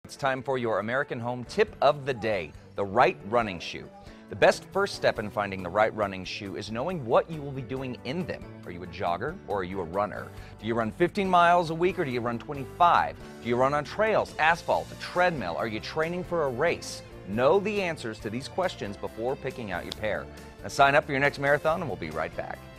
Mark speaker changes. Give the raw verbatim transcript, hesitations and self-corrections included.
Speaker 1: It's time for your American Home tip of the day, the right running shoe. The best first step in finding the right running shoe is knowing what you will be doing in them. Are you a jogger or are you a runner? Do you run fifteen miles a week or do you run twenty-five? Do you run on trails, asphalt, a treadmill? Are you training for a race? Know the answers to these questions before picking out your pair. Now sign up for your next marathon and we'll be right back.